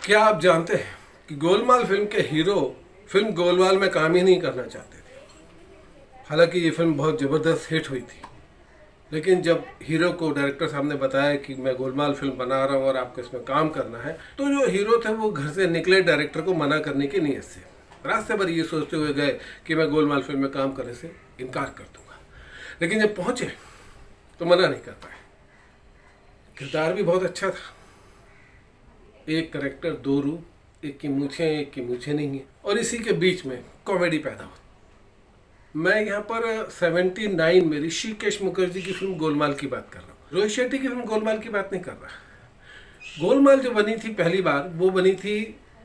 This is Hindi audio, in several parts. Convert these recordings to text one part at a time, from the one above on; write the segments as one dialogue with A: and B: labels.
A: क्या आप जानते हैं कि गोलमाल फिल्म के हीरो फिल्म गोलमाल में काम ही नहीं करना चाहते थे। हालांकि ये फिल्म बहुत ज़बरदस्त हिट हुई थी, लेकिन जब हीरो को डायरेक्टर साहब ने बताया कि मैं गोलमाल फिल्म बना रहा हूँ और आपको इसमें काम करना है, तो जो हीरो थे वो घर से निकले डायरेक्टर को मना करने की नीयत से। रास्ते भर ये सोचते हुए गए कि मैं गोलमाल फिल्म में काम करने से इनकार कर दूंगा, लेकिन जब पहुंचे तो मना नहीं कर पाए। किरदार भी बहुत अच्छा था। एक करेक्टर, दो रूह, एक की मूछें एक की मूछें नहीं है, और इसी के बीच में कॉमेडी पैदा होती। मैं यहाँ पर 79 में ऋषिकेश मुखर्जी की फिल्म गोलमाल की बात कर रहा हूँ। रोहित शेट्टी की फिल्म गोलमाल की बात नहीं कर रहा। गोलमाल जो बनी थी पहली बार, वो बनी थी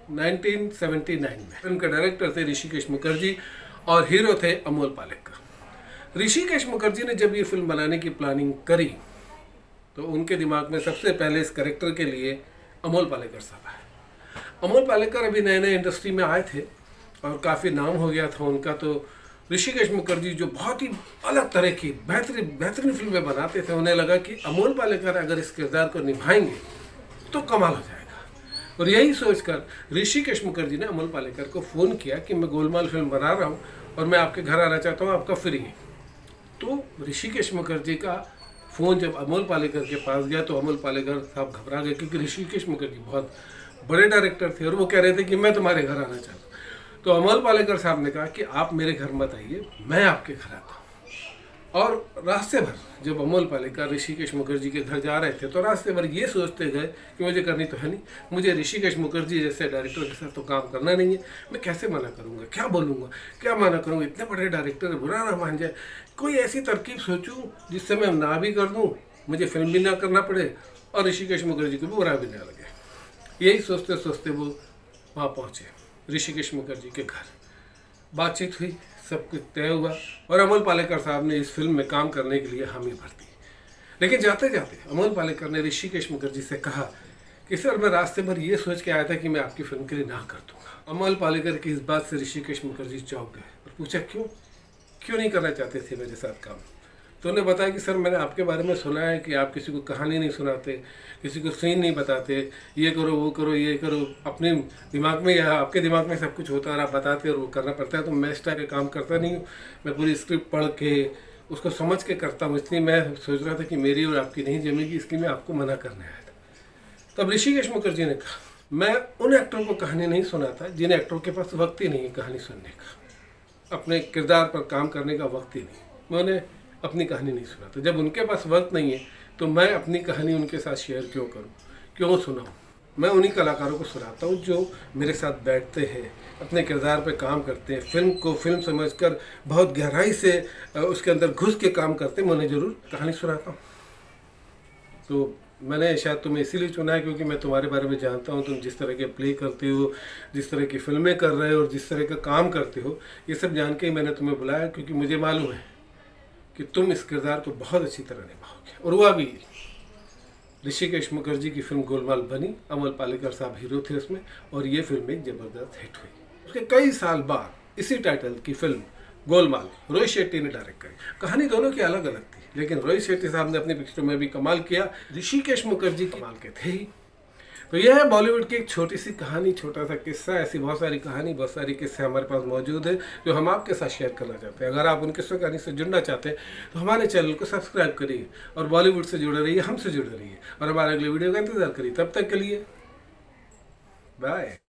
A: 1979 में। फिल्म के डायरेक्टर थे ऋषिकेश मुखर्जी और हीरो थे अमोल पालेकर। ऋषिकेश मुखर्जी ने जब ये फिल्म बनाने की प्लानिंग करी तो उनके दिमाग में सबसे पहले इस कैरेक्टर के लिए अमोल पालेकर साहब आए। अमोल पालेकर अभी नए नए इंडस्ट्री में आए थे और काफ़ी नाम हो गया था उनका। तो ऋषिकेश मुखर्जी जो बहुत ही अलग तरह की बेहतरीन फिल्में बनाते थे, उन्हें लगा कि अमोल पालेकर अगर इस किरदार को निभाएंगे तो कमाल हो जाएगा। और यही सोचकर ऋषिकेश मुखर्जी ने अमोल पालेकर को फ़ोन किया कि मैं गोलमाल फिल्म बना रहा हूँ और मैं आपके घर आना चाहता हूँ, आपका फ्री है। तो ऋषिकेश मुखर्जी का फ़ोन जब अमोल पालेकर के पास गया तो अमोल पालेकर साहब घबरा गए, क्योंकि ऋषिकेश मुखर्जी बहुत बड़े डायरेक्टर थे और वो कह रहे थे कि मैं तुम्हारे घर आना चाहता हूँ। तो अमोल पालेकर साहब ने कहा कि आप मेरे घर मत आइए, मैं आपके घर आता हूँ। और रास्ते भर जब अमोल पालेकर ऋषिकेश मुखर्जी के घर जा रहे थे तो रास्ते भर ये सोचते गए कि मुझे करनी तो है नहीं, मुझे ऋषिकेश मुखर्जी जैसे डायरेक्टर के साथ तो काम करना नहीं है। मैं कैसे मना करूँगा, क्या बोलूँगा, क्या मना करूँगा, इतने बड़े डायरेक्टर बुरा ना मान जाए। कोई ऐसी तरकीब सोचूं जिससे मैं ना भी कर दूं, मुझे फिल्म भी ना करना पड़े और ऋषिकेश मुखर्जी को भी बुरा भी ना लगे। यही सोचते सोचते वो वहाँ पहुँचे ऋषिकेश मुखर्जी के घर। बातचीत हुई, सब कुछ तय हुआ और अमोल पालेकर साहब ने इस फिल्म में काम करने के लिए हामी भर दी। लेकिन जाते जाते अमोल पालेकर ने ऋषिकेश मुखर्जी से कहा कि सर, मैं रास्ते भर ये सोच के आया था कि मैं आपकी फिल्म के लिए ना कर दूंगा। अमोल पालेकर की इस बात से ऋषिकेश मुखर्जी चौंक गए और पूछा क्यों नहीं करना चाहते थे मेरे साथ काम। तो उन्होंने बताया कि सर, मैंने आपके बारे में सुना है कि आप किसी को कहानी नहीं सुनाते, किसी को सीन नहीं बताते, ये करो वो करो ये करो, अपने दिमाग में या आपके दिमाग में सब कुछ होता है और आप बताते और वो करना पड़ता है। तो मैं इस टाइप का काम करता नहीं हूँ, मैं पूरी स्क्रिप्ट पढ़ के उसको समझ के करता हूँ। इसलिए मैं सोच रहा था कि मेरी और आपकी नहीं जमेगी, इसलिए मैं आपको मना करने आया था। तब ऋषिकेश मुखर्जी ने कहा, मैं उन एक्टरों को कहानी नहीं सुनाता जिन एक्टरों के पास वक्त ही नहीं है कहानी सुनने का, अपने किरदार पर काम करने का वक्त ही नहीं। मैं उन्हें अपनी कहानी नहीं सुनाता। जब उनके पास वक्त नहीं है तो मैं अपनी कहानी उनके साथ शेयर क्यों करूं, क्यों सुनाऊं। मैं उन्हीं कलाकारों को सुनाता हूं जो मेरे साथ बैठते हैं, अपने किरदार पे काम करते हैं, फिल्म को फिल्म समझकर बहुत गहराई से उसके अंदर घुस के काम करते हैं। मैं उन्हें ज़रूर कहानी सुनाता हूँ। तो मैंने शायद तुम्हें इसीलिए चुना है क्योंकि मैं तुम्हारे बारे में जानता हूँ, तुम जिस तरह के प्ले करते हो, जिस तरह की फिल्में कर रहे हो और जिस तरह का काम करते हो, ये सब जान के ही मैंने तुम्हें बुलाया, क्योंकि मुझे मालूम है कि तुम इस किरदार को बहुत अच्छी तरह निभाओगे। और हुआ भी। ऋषिकेश मुखर्जी की फिल्म गोलमाल बनी, अमोल पालेकर साहब हीरो थे उसमें, और ये फिल्म एक ज़बरदस्त हिट हुई। उसके कई साल बाद इसी टाइटल की फिल्म गोलमाल रोहित शेट्टी ने डायरेक्ट करी। कहानी दोनों की अलग अलग थी, लेकिन रोहित शेट्टी साहब ने अपनी पिक्चरों में भी कमाल किया, ऋषिकेश मुखर्जी कमाल के थे ही। तो यह है बॉलीवुड की एक छोटी सी कहानी, छोटा सा किस्सा। ऐसी बहुत सारी कहानी, बहुत सारी किस्से हमारे पास मौजूद है जो हम आपके साथ शेयर करना चाहते हैं। अगर आप उन किस्सों कहानी से जुड़ना चाहते हैं तो हमारे चैनल को सब्सक्राइब करिए और बॉलीवुड से जुड़े रहिए, हमसे जुड़े रहिए और हमारे अगले वीडियो का इंतजार करिए। तब तक के लिए बाय।